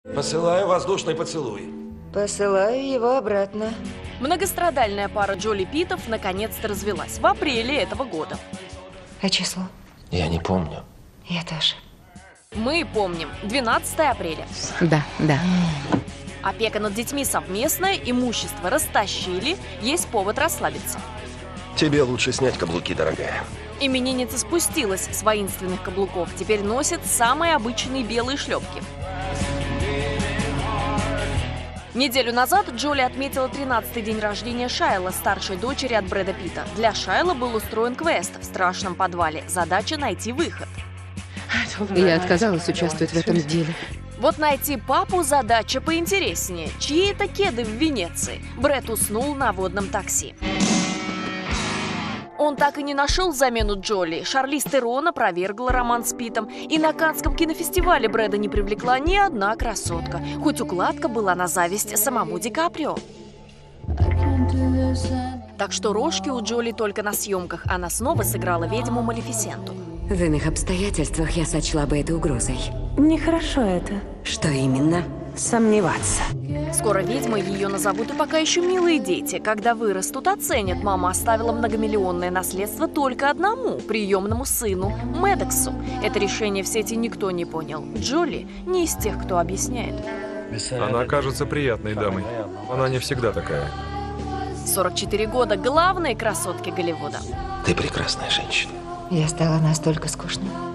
Посылаю воздушный поцелуй. Посылаю его обратно. Многострадальная пара Джоли Питтов наконец-то развелась в апреле этого года. А число? Я не помню. Я тоже. Мы помним, 12 апреля. Да. Опека над детьми совместная, имущество растащили, есть повод расслабиться. Тебе лучше снять каблуки, дорогая. Именинница спустилась с воинственных каблуков, теперь носит самые обычные белые шлепки. Неделю назад Джоли отметила 13-й день рождения Шайла, старшей дочери от Брэда Питта. Для Шайла был устроен квест в страшном подвале. Задача – найти выход. Я отказалась участвовать в этом деле. Вот найти папу – задача поинтереснее. Чьи это кеды в Венеции? Брэд уснул на водном такси. Он так и не нашел замену Джоли. Шарлиз Терон опровергла роман с Питтом. И на Каннском кинофестивале Брэда не привлекла ни одна красотка. Хоть укладка была на зависть самому Ди Каприо. Так что рожки у Джоли только на съемках. Она снова сыграла ведьму Малефисенту. В иных обстоятельствах я сочла бы это угрозой. Нехорошо это. Что именно? Сомневаться. Скоро ведьмой ее назовут и пока еще милые дети. Когда вырастут, оценят. Мама оставила многомиллионное наследство только одному приемному сыну – Медексу. Это решение в сети никто не понял. Джоли не из тех, кто объясняет. Она кажется приятной дамой. Она не всегда такая. 44 года – главные красотки Голливуда. Ты прекрасная женщина. Я стала настолько скучной.